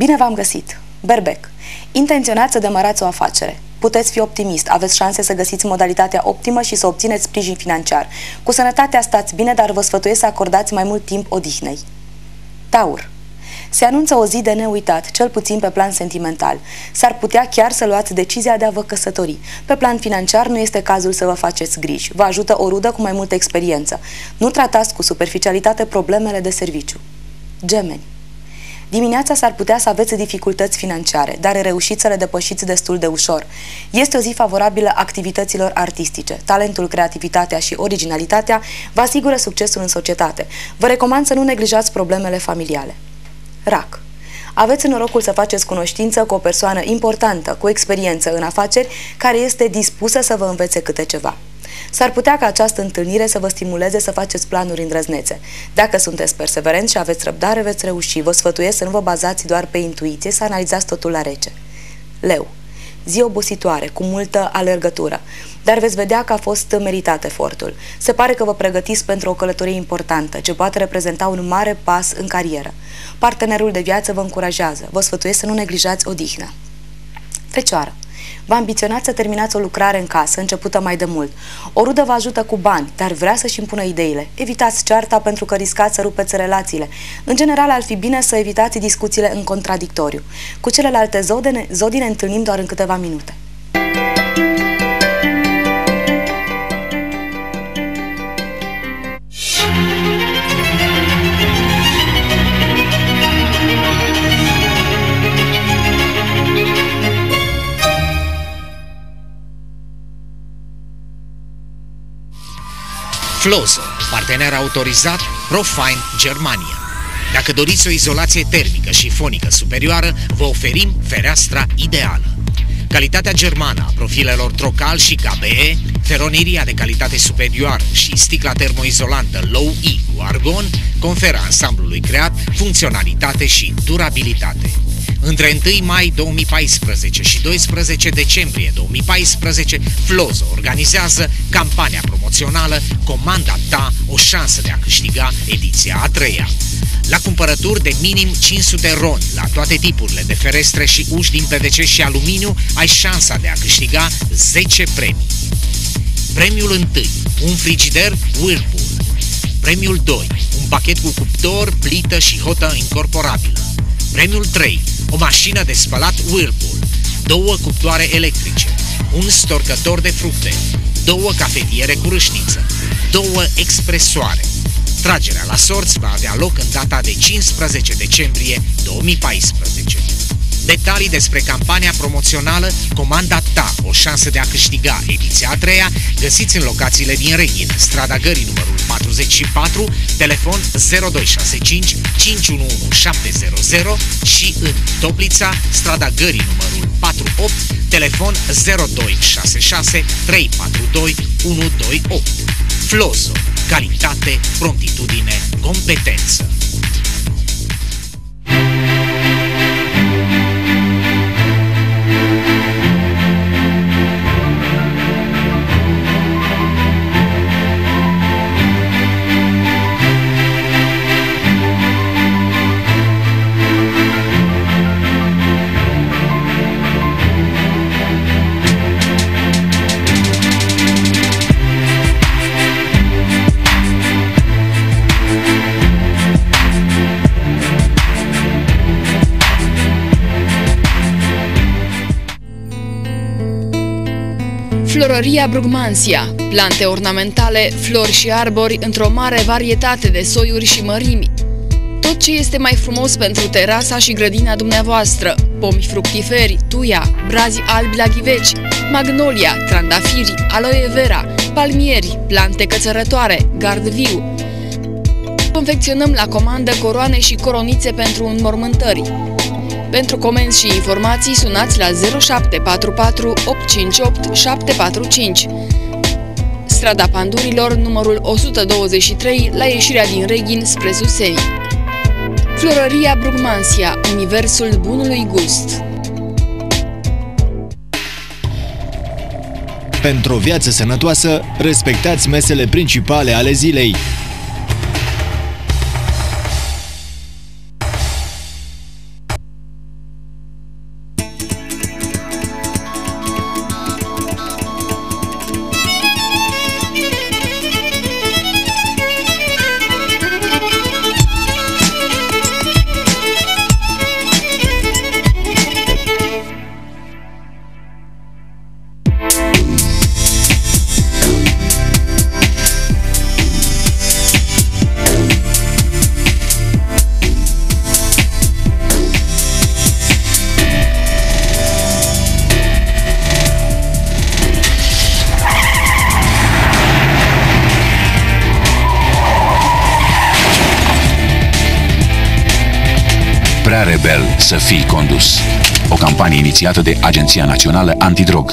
Bine v-am găsit! Berbec. Intenționați să demarați o afacere. Puteți fi optimist, aveți șanse să găsiți modalitatea optimă și să obțineți sprijin financiar. Cu sănătatea stați bine, dar vă sfătuiesc să acordați mai mult timp odihnei. Taur. Se anunță o zi de neuitat, cel puțin pe plan sentimental. S-ar putea chiar să luați decizia de a vă căsători. Pe plan financiar nu este cazul să vă faceți griji. Vă ajută o rudă cu mai multă experiență. Nu tratați cu superficialitate problemele de serviciu. Gemeni. Dimineața s-ar putea să aveți dificultăți financiare, dar reușiți să le depășiți destul de ușor. Este o zi favorabilă activităților artistice. Talentul, creativitatea și originalitatea vă asigură succesul în societate. Vă recomand să nu neglijați problemele familiale. Rac. Aveți norocul să faceți cunoștință cu o persoană importantă, cu experiență în afaceri, care este dispusă să vă învețe câte ceva. S-ar putea ca această întâlnire să vă stimuleze să faceți planuri îndrăznețe. Dacă sunteți perseverenți și aveți răbdare, veți reuși. Vă sfătuiesc să nu vă bazați doar pe intuiție, să analizați totul la rece. Leu. Zi obositoare, cu multă alergătură, dar veți vedea că a fost meritat efortul. Se pare că vă pregătiți pentru o călătorie importantă, ce poate reprezenta un mare pas în carieră. Partenerul de viață vă încurajează. Vă sfătuiesc să nu neglijați odihna. Fecioară. Vă ambiționați să terminați o lucrare în casă, începută mai de mult. O rudă vă ajută cu bani, dar vrea să-și impună ideile. Evitați cearta pentru că riscați să rupeți relațiile. În general, ar fi bine să evitați discuțiile în contradictoriu. Cu celelalte zodii ne întâlnim doar în câteva minute. Flozo, partener autorizat Profine Germania. Dacă doriți o izolație termică și fonică superioară, vă oferim fereastra ideală. Calitatea germană a profilelor Trocal și KBE, feroniria de calitate superioară și sticla termoizolantă Low E cu argon conferă ansamblului creat funcționalitate și durabilitate. Între 1 mai 2014 și 12 decembrie 2014, Flozo organizează campania promoțională Comanda ta, o șansă de a câștiga ediția a 3-a. La cumpărături de minim 500 RON la toate tipurile de ferestre și uși din PVC și aluminiu, ai șansa de a câștiga 10 premii. Premiul 1, un frigider Whirlpool. Premiul 2, un pachet cu cuptor, plită și hotă incorporabilă. Premiul 3, o mașină de spălat Whirlpool, 2 cuptoare electrice, un storcător de fructe, 2 cafetiere cu râșniță, 2 expresoare. Tragerea la sorți va avea loc în data de 15 decembrie 2014. Detalii despre campania promoțională Comanda ta, o șansă de a câștiga ediția a 3-a, găsiți în locațiile din Reghin, strada Gării numărul 44, telefon 0265 511 700 și în Toplița, strada Gării numărul 48, telefon 0266 342 128. Flozo, calitate, promptitudine, competență. Florăria Brugmansia, plante ornamentale, flori și arbori într-o mare varietate de soiuri și mărimi. Tot ce este mai frumos pentru terasa și grădina dumneavoastră, pomi fructiferi, tuia, brazi albi la ghiveci, magnolia, trandafiri, aloe vera, palmieri, plante cățărătoare, gard viu. Confecționăm la comandă coroane și coronițe pentru înmormântări. Pentru comenzi și informații sunați la 0744 858 745. Strada Pandurilor, numărul 123, la ieșirea din Reghin spre Suseni. Florăria Brugmansia, universul bunului gust. Pentru o viață sănătoasă, respectați mesele principale ale zilei. prea rebel să fii condus. O campanie inițiată de Agenția Națională Antidrog.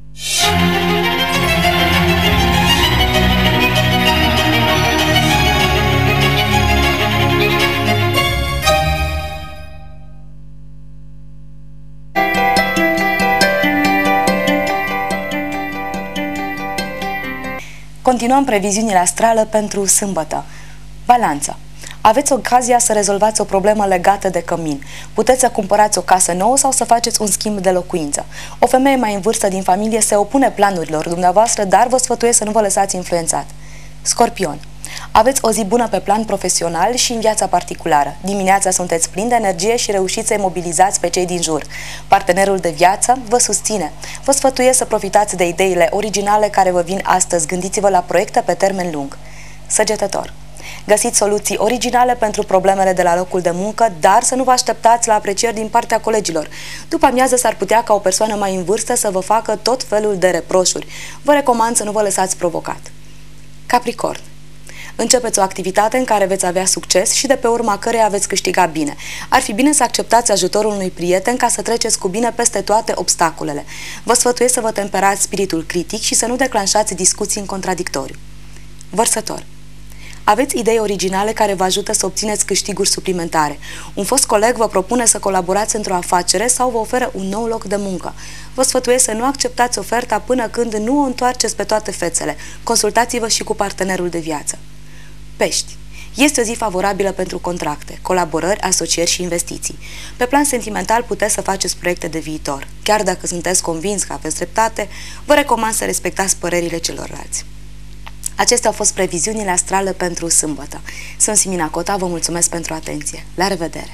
Continuăm previziunile astrale pentru sâmbătă. Balanță. Aveți ocazia să rezolvați o problemă legată de cămin. Puteți să cumpărați o casă nouă sau să faceți un schimb de locuință. O femeie mai în vârstă din familie se opune planurilor dumneavoastră, dar vă sfătuiesc să nu vă lăsați influențat. Scorpion. Aveți o zi bună pe plan profesional și în viața particulară. Dimineața sunteți plini de energie și reușiți să mobilizați pe cei din jur. Partenerul de viață vă susține. Vă sfătuiesc să profitați de ideile originale care vă vin astăzi. Gândiți-vă la proiecte pe termen lung. Săgetător. Găsiți soluții originale pentru problemele de la locul de muncă, dar să nu vă așteptați la aprecieri din partea colegilor. După amiază s-ar putea ca o persoană mai în vârstă să vă facă tot felul de reproșuri. Vă recomand să nu vă lăsați provocat. Capricorn. Începeți o activitate în care veți avea succes și de pe urma căreia veți câștiga bine. Ar fi bine să acceptați ajutorul unui prieten ca să treceți cu bine peste toate obstacolele. Vă sfătuiesc să vă temperați spiritul critic și să nu declanșați discuții în contradictoriu. Vărsător. Aveți idei originale care vă ajută să obțineți câștiguri suplimentare. Un fost coleg vă propune să colaborați într-o afacere sau vă oferă un nou loc de muncă. Vă sfătuiesc să nu acceptați oferta până când nu o întoarceți pe toate fețele. Consultați-vă și cu partenerul de viață. Pești. Este o zi favorabilă pentru contracte, colaborări, asocieri și investiții. Pe plan sentimental puteți să faceți proiecte de viitor. Chiar dacă sunteți convins că aveți dreptate, vă recomand să respectați părerile celorlalți. Acestea au fost previziunile astrale pentru sâmbătă. Sunt Simina Cota, vă mulțumesc pentru atenție. La revedere!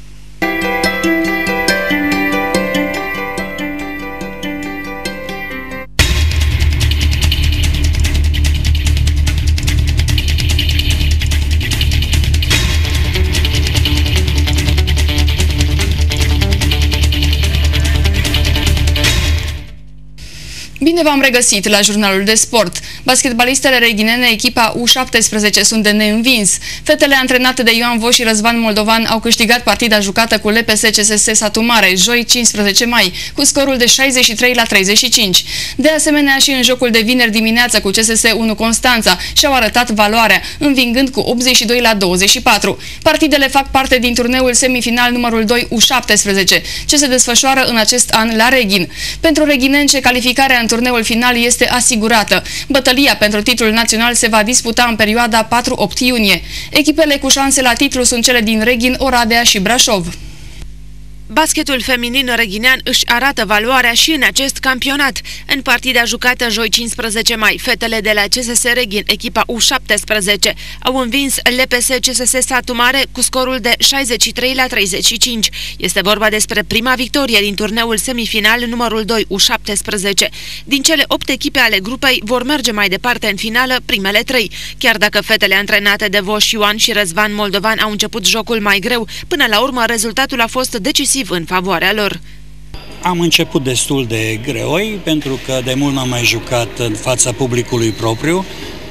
Bine v-am regăsit la jurnalul de sport. Basketbalistele reghinene, echipa U17, sunt de neînvins. Fetele antrenate de Ioan Voș și Răzvan Moldovan au câștigat partida jucată cu LPS CSS Satu Mare, joi 15 mai, cu scorul de 63-35. De asemenea, și în jocul de vineri dimineață cu CSS 1 Constanța și-au arătat valoarea, învingând cu 82-24. Partidele fac parte din turneul semifinal numărul 2 U17, ce se desfășoară în acest an la Reghin. Pentru reghinence, calificarea în turneul final este asigurată. Bătălia pentru titlul național se va disputa în perioada 4-8 iunie. Echipele cu șanse la titlu sunt cele din Reghin, Oradea și Brașov. Basketul feminin reghinean își arată valoarea și în acest campionat. În partida jucată joi 15 mai, fetele de la CSS Reghin, echipa U17, au învins LPS CSS Satu Mare cu scorul de 63-35. Este vorba despre prima victorie din turneul semifinal numărul 2 U17. Din cele 8 echipe ale grupei vor merge mai departe în finală primele 3. Chiar dacă fetele antrenate de Voș Ioan și Răzvan Moldovan au început jocul mai greu, până la urmă rezultatul a fost decisiv în favoarea lor. Am început destul de greoi, pentru că de mult n-am mai jucat în fața publicului propriu,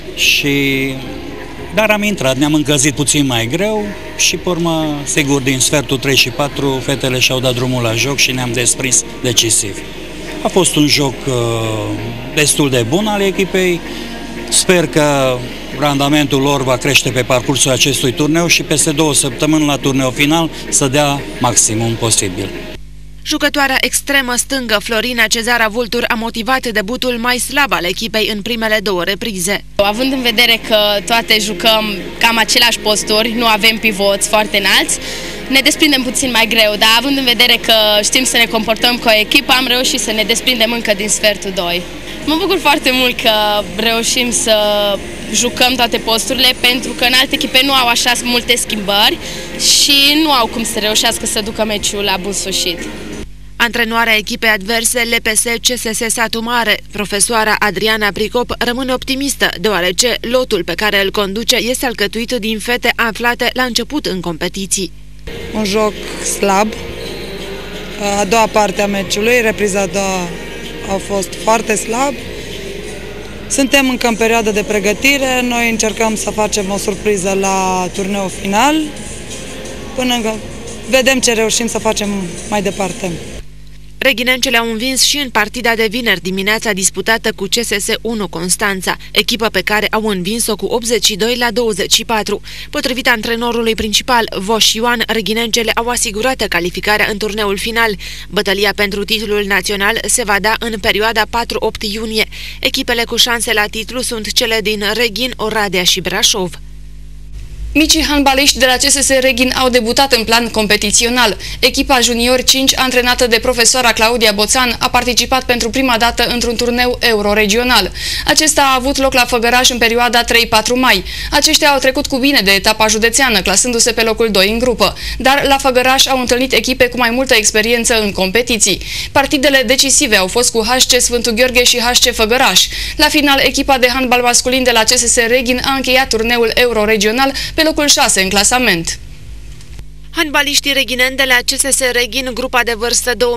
dar am intrat, ne-am încălzit puțin mai greu și, pe urmă, sigur, din sfertul 3 și 4, fetele și-au dat drumul la joc și ne-am desprins decisiv. A fost un joc destul de bun al echipei. Sper că randamentul lor va crește pe parcursul acestui turneu și peste 2 săptămâni la turneul final să dea maximum posibil. Jucătoarea extremă stângă Florina Cezara Vultur a motivat debutul mai slab al echipei în primele 2 reprize. Având în vedere că toate jucăm cam aceleași posturi, nu avem pivoți foarte înalți, ne desprindem puțin mai greu, dar având în vedere că știm să ne comportăm ca o echipă, am reușit să ne desprindem încă din sfertul 2. Mă bucur foarte mult că reușim să jucăm toate posturile, pentru că în alte echipe nu au așa multe schimbări și nu au cum să reușească să ducă meciul la bun sfârșit. Antrenoarea echipei adverse LPS CSS Satu Mare, profesoara Adriana Pricop, rămâne optimistă, deoarece lotul pe care îl conduce este alcătuit din fete aflate la început în competiții. Un joc slab. A doua parte a meciului, repriza a doua, a fost foarte slab. Suntem încă în perioadă de pregătire, noi încercăm să facem o surpriză la turneul final. Până vedem ce reușim să facem mai departe. Reghinencele au învins și în partida de vineri dimineața disputată cu CSS 1 Constanța, echipă pe care au învins-o cu 82-24. Potrivit antrenorului principal, Voș Ioan, reghinencele au asigurat calificarea în turneul final. Bătălia pentru titlul național se va da în perioada 4-8 iunie. Echipele cu șanse la titlu sunt cele din Reghin, Oradea și Brașov. Micii handbaliști de la CSS Reghin au debutat în plan competițional. Echipa junior 5, antrenată de profesoara Claudia Boțan, a participat pentru prima dată într-un turneu euroregional. Acesta a avut loc la Făgăraș în perioada 3-4 mai. Aceștia au trecut cu bine de etapa județeană, clasându-se pe locul 2 în grupă, dar la Făgăraș au întâlnit echipe cu mai multă experiență în competiții. Partidele decisive au fost cu HC Sfântul Gheorghe și HC Făgăraș. La final, echipa de handbal masculin de la CSS Reghin a încheiat turneul euroregional pe locul 6 în clasament. Handbaliștii reghineni de la CSS Reghin, grupa de vârstă 2003-2004,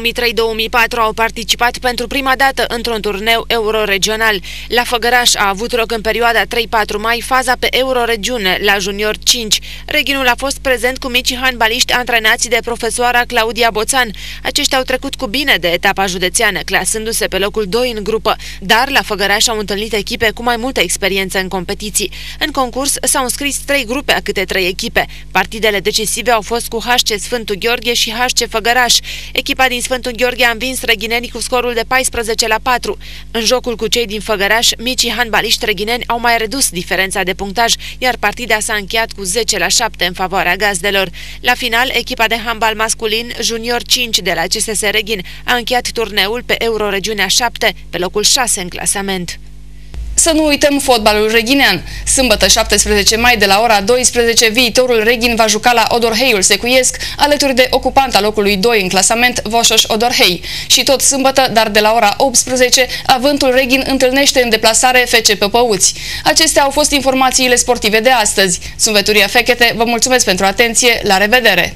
au participat pentru prima dată într-un turneu euroregional. La Făgăraș a avut loc în perioada 3-4 mai faza pe Euroregiune, la Junior 5. Reghinul a fost prezent cu micii handbaliști antrenați de profesoara Claudia Boțan. Aceștia au trecut cu bine de etapa județeană, clasându-se pe locul 2 în grupă, dar la Făgăraș au întâlnit echipe cu mai multă experiență în competiții. În concurs s-au înscris 3 grupe a câte 3 echipe. Partidele decisive au fost cu HC Sfântul Gheorghe și HC Făgăraș. Echipa din Sfântul Gheorghe a învins reghinenii cu scorul de 14-4. În jocul cu cei din Făgăraș, micii handbaliști reghineni au mai redus diferența de punctaj, iar partida s-a încheiat cu 10-7 în favoarea gazdelor. La final, echipa de handbal masculin Junior 5 de la CSS Reghin a încheiat turneul pe Euroregiunea 7, pe locul 6 în clasament. Să nu uităm fotbalul reghinean. Sâmbătă 17 mai de la ora 12, viitorul Reghin va juca la Odorheiul Secuiesc, alături de ocupanta locului 2 în clasament, Voșoș Odorhei. Și tot sâmbătă, dar de la ora 18, avântul Reghin întâlnește în deplasare FC Păpăuți. Acestea au fost informațiile sportive de astăzi. Sunt Veturia Fechete, vă mulțumesc pentru atenție, la revedere!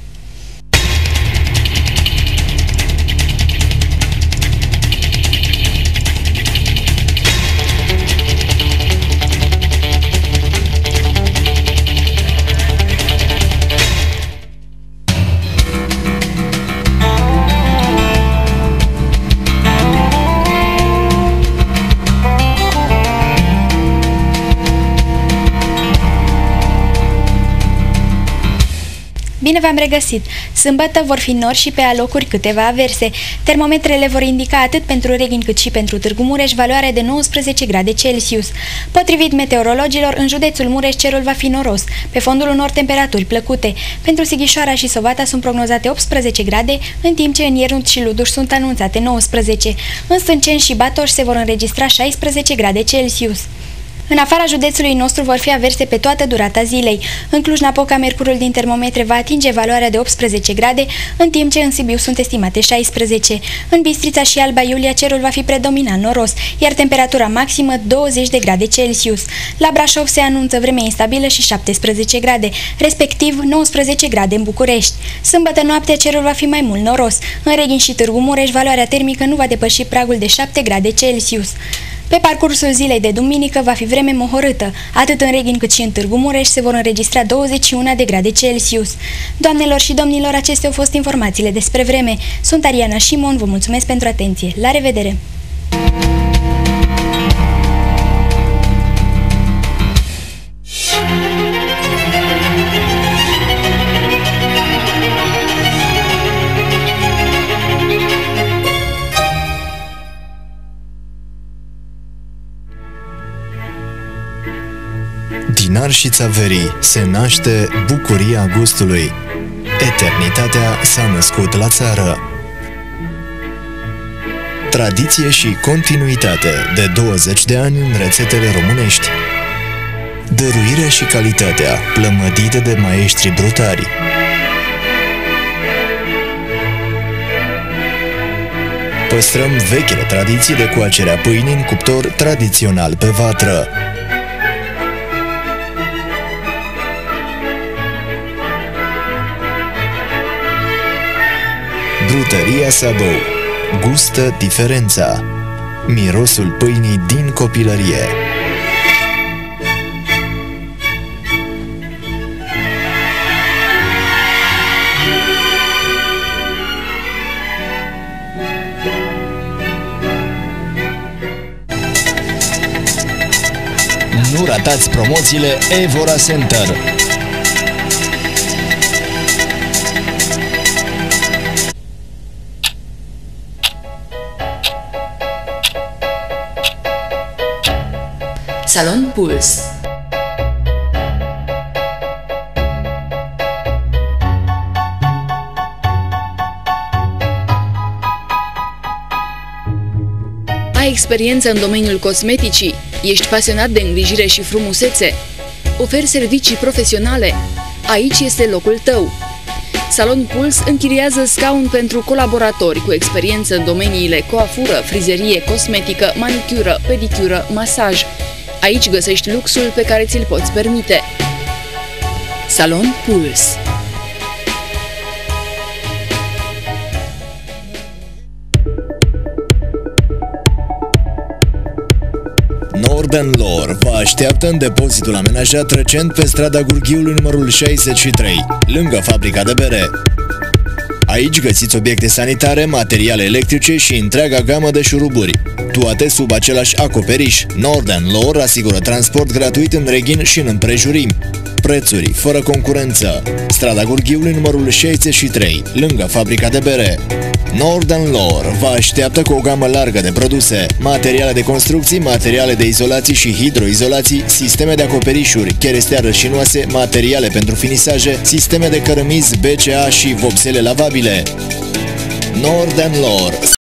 Bine v-am regăsit! Sâmbătă vor fi nori și pe alocuri câteva averse. Termometrele vor indica atât pentru Reghin cât și pentru Târgu Mureș valoare de 19 grade Celsius. Potrivit meteorologilor, în județul Mureș cerul va fi noros. Pe fondul unor temperaturi plăcute. Pentru Sighișoara și Sovata sunt prognozate 18 grade, în timp ce în Iernut și Luduș sunt anunțate 19. În Stânceni și Batoș se vor înregistra 16 grade Celsius. În afara județului nostru vor fi averse pe toată durata zilei. În Cluj-Napoca, mercurul din termometre va atinge valoarea de 18 grade, în timp ce în Sibiu sunt estimate 16. În Bistrița și Alba Iulia cerul va fi predominant noros, iar temperatura maximă 20 de grade Celsius. La Brașov se anunță vreme instabilă și 17 grade, respectiv 19 grade în București. Sâmbătă noaptea cerul va fi mai mult noros. În Reghin și Târgu Mureș valoarea termică nu va depăși pragul de 7 grade Celsius. Pe parcursul zilei de duminică va fi vreme mohorâtă. Atât în Reghin cât și în Târgu Mureș se vor înregistra 21 de grade Celsius. Doamnelor și domnilor, acestea au fost informațiile despre vreme. Sunt Ariana Șimon, vă mulțumesc pentru atenție. La revedere! Din Arșița Verii se naște bucuria gustului. Eternitatea s-a născut la țară. Tradiție și continuitate de 20 de ani în rețetele românești. Dăruirea și calitatea plămădite de maestri brutari. Păstrăm vechile tradiții de coacerea pâinii în cuptor tradițional pe vatră. Brutăria Sabău. Gustă diferența. Mirosul pâinii din copilărie. ratați promoțiile Evora Center. Salon Puls. Ai experiență în domeniul cosmeticii? Ești pasionat de îngrijire și frumusețe? Oferi servicii profesionale? Aici este locul tău! Salon Puls închiriază scaun pentru colaboratori cu experiență în domeniile coafură, frizerie, cosmetică, manicură, pedicură, masaj. Aici găsești luxul pe care ți-l poți permite. Salon Puls. Northern Lore vă așteaptă în depozitul amenajat recent pe strada Gurghiului numărul 63, lângă fabrica de bere. Aici găsiți obiecte sanitare, materiale electrice și întreaga gamă de șuruburi, toate sub același acoperiș. Northern Lore asigură transport gratuit în Reghin și în împrejurimi. Prețuri fără concurență. Strada Gurghiului numărul 63, lângă fabrica de bere. Northern Lore vă așteaptă cu o gamă largă de produse, materiale de construcții, materiale de izolații și hidroizolații, sisteme de acoperișuri, cherestea rășinoase, materiale pentru finisaje, sisteme de cărămizi BCA și vopsele lavabile. Northern Lore